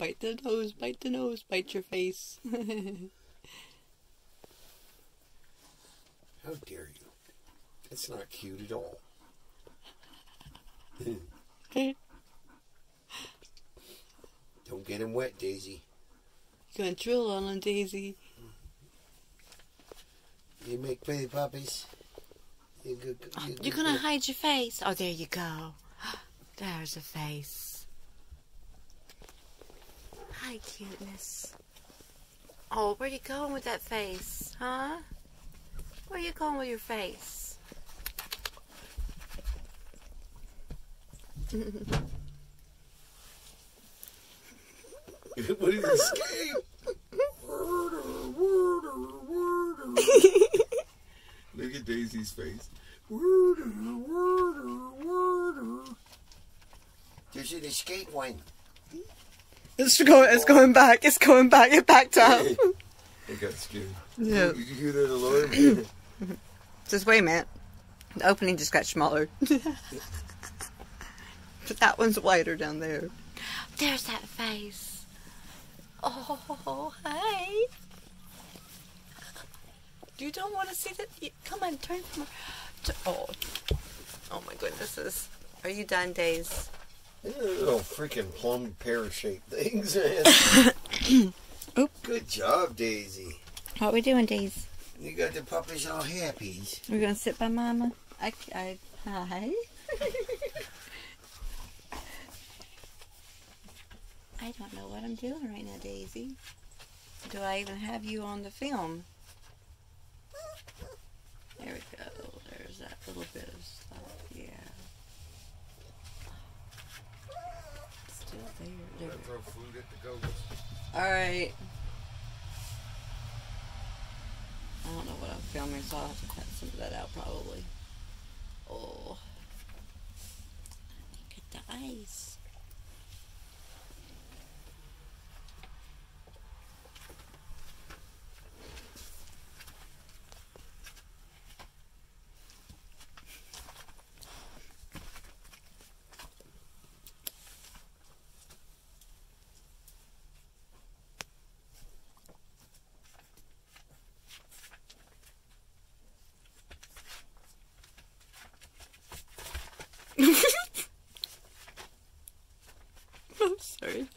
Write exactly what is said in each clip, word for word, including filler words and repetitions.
Bite the nose, bite the nose, bite your face. How dare you? That's not cute at all. Don't get him wet, Daisy. You're gonna drill on him, Daisy. You make pretty puppies. You're, good, you're, Oh, good, you're gonna good. hide your face. Oh, there you go. There's a face. Hi, cuteness. Oh, where you going with that face, huh? Where you going with your face? What did he escape? Look at Daisy's face. There's an escape one. It's going. It's going back. It's going back. It backed up. It got scared. Yeah. Did you hear that alarm? Just wait a minute. The opening just got smaller. But that one's wider down there. There's that face. Oh, hey. You don't want to see that? Come on, turn from her. Oh, oh my goodness. This. Are you done, Days? Little freaking plum pear-shaped things. Oop. Good job, Daisy. What are we doing, Days? You got the puppies all happy. We're gonna sit by Mama. I, I, hi. I don't know what I'm doing right now, Daisy. Do I even have you on the film? There we go. There's that little bit of stuff. Yeah. Still there. There we go. Throw food at the goats. Alright. I don't know what I'm filming, so I'll have to cut some of that out probably. Oh. Look at the ice. I'm sorry.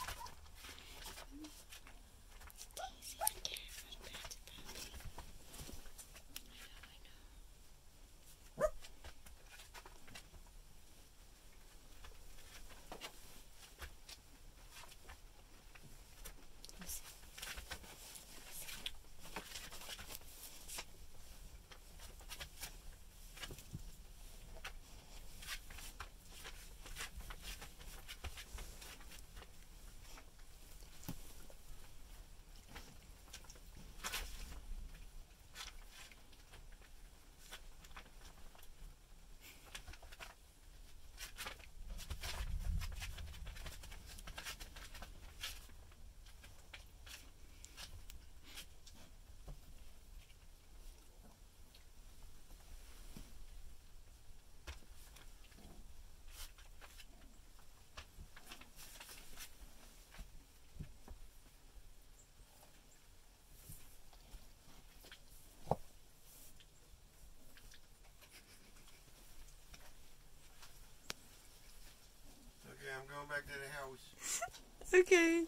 I'm going back to the house. Okay.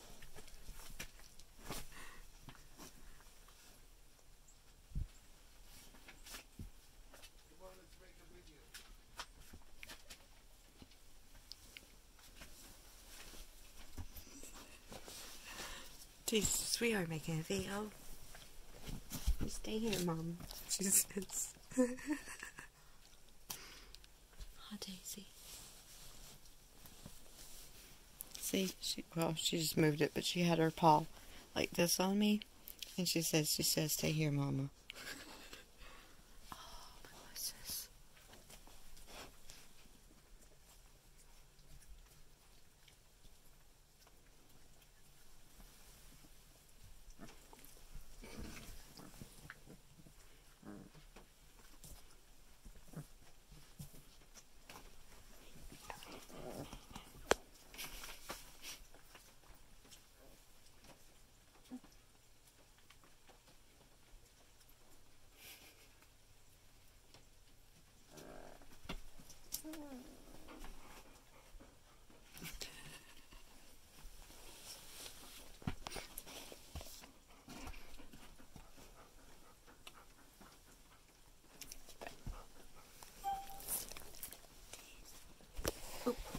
Come on, let's make a video. Jesus, we are making a video. You stay here, Mom. She says. Oh, Daisy. See, she, well, she just moved it, but she had her paw like this on me, and she says, she says, stay here, Mama. Oh, my goodness.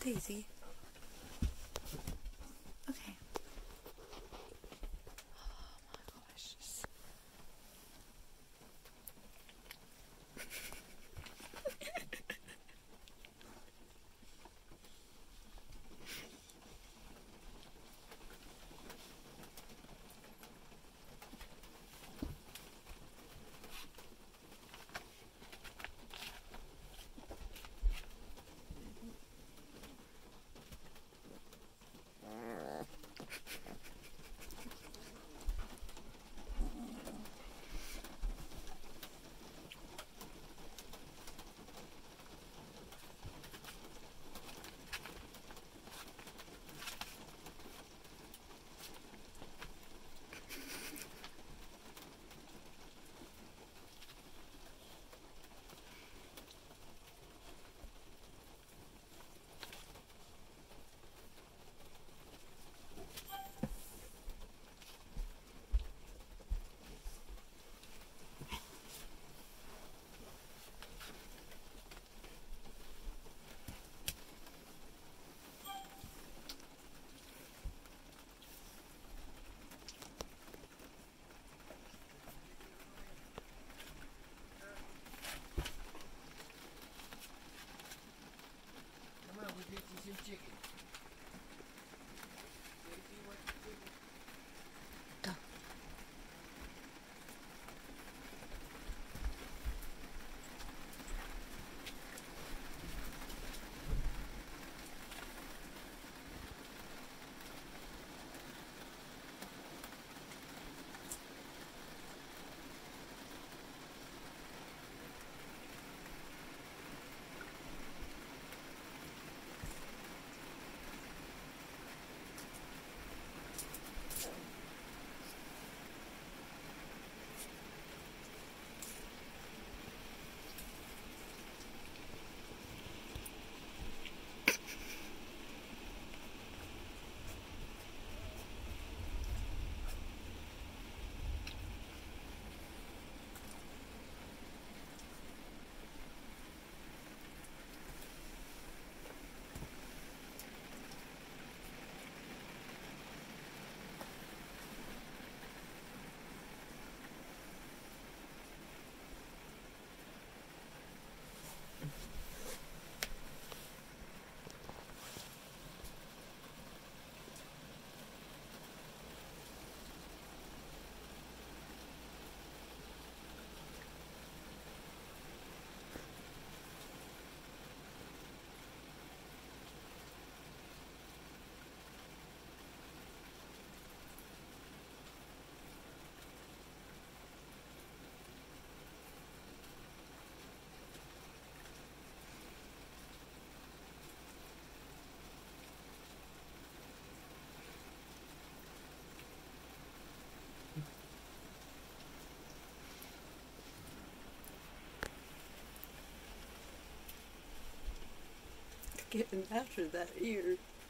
Daisy. Okay. Oh my gosh. Getting after that ear.